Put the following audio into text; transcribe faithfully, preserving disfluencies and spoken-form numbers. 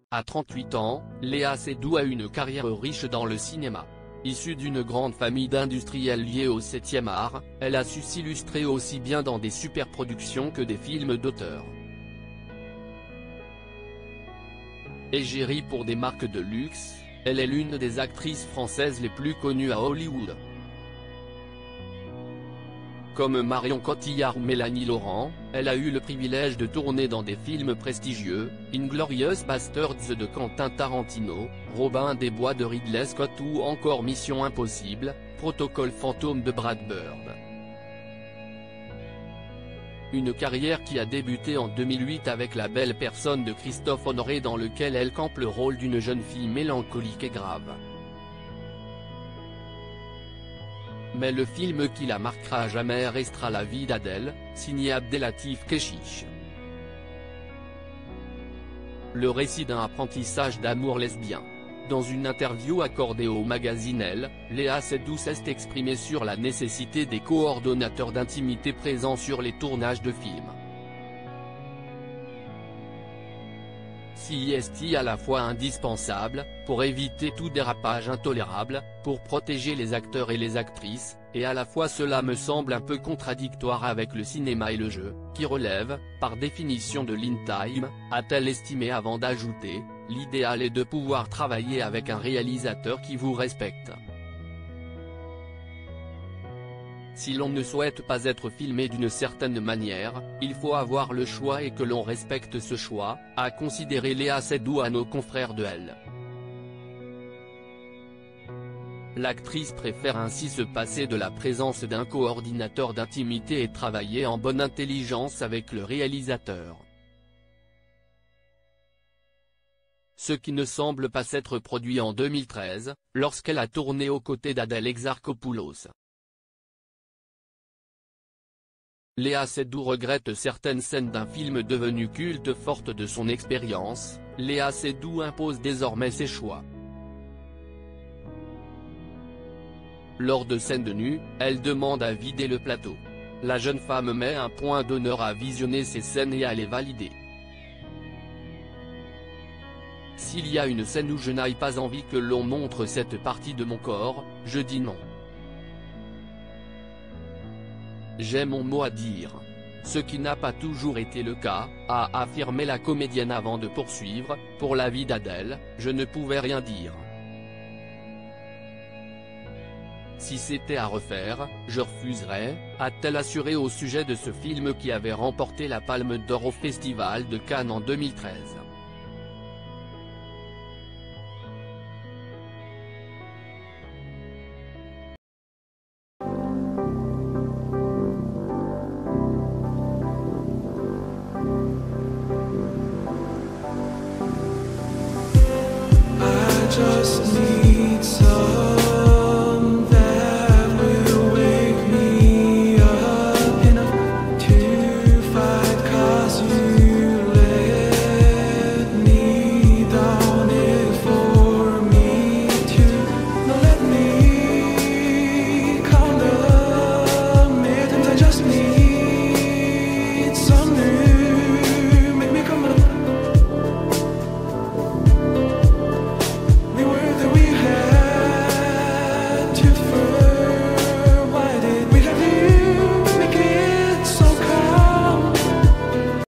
À trente-huit ans, Léa Seydoux a une carrière riche dans le cinéma. Issue d'une grande famille d'industriels liés au septième art, elle a su s'illustrer aussi bien dans des superproductions que des films d'auteur. Égérie pour des marques de luxe, elle est l'une des actrices françaises les plus connues à Hollywood. Comme Marion Cotillard ou Mélanie Laurent, elle a eu le privilège de tourner dans des films prestigieux, Inglourious Basterds de Quentin Tarantino, Robin des Bois de Ridley Scott ou encore Mission Impossible, Protocole Fantôme de Brad Bird. Une carrière qui a débuté en deux mille huit avec La belle personne de Christophe Honoré dans lequel elle campe le rôle d'une jeune fille mélancolique et grave. Mais le film qui la marquera à jamais restera La vie d'Adèle, signé Abdelatif Kechiche. Le récit d'un apprentissage d'amour lesbien. Dans une interview accordée au magazine Elle, Léa Seydoux s'est exprimée sur la nécessité des coordonnateurs d'intimité présents sur les tournages de films. Si est à la fois indispensable, pour éviter tout dérapage intolérable, pour protéger les acteurs et les actrices, et à la fois cela me semble un peu contradictoire avec le cinéma et le jeu, qui relève, par définition de l'in-time, a-t-elle estimé avant d'ajouter, l'idéal est de pouvoir travailler avec un réalisateur qui vous respecte. Si l'on ne souhaite pas être filmé d'une certaine manière, il faut avoir le choix et que l'on respecte ce choix, a considéré Léa Seydoux à nos confrères de Elle. L'actrice préfère ainsi se passer de la présence d'un coordinateur d'intimité et travailler en bonne intelligence avec le réalisateur. Ce qui ne semble pas s'être produit en deux mille treize, lorsqu'elle a tourné aux côtés d'Adèle Exarchopoulos. Léa Seydoux regrette certaines scènes d'un film devenu culte forte de son expérience, Léa Seydoux impose désormais ses choix. Lors de scènes de nu, elle demande à vider le plateau. La jeune femme met un point d'honneur à visionner ces scènes et à les valider. S'il y a une scène où je n'aille pas envie que l'on montre cette partie de mon corps, je dis non. J'ai mon mot à dire. Ce qui n'a pas toujours été le cas, a affirmé la comédienne avant de poursuivre, pour La vie d'Adèle, je ne pouvais rien dire. Si c'était à refaire, je refuserais, a-t-elle assuré au sujet de ce film qui avait remporté la Palme d'Or au Festival de Cannes en deux mille treize. Just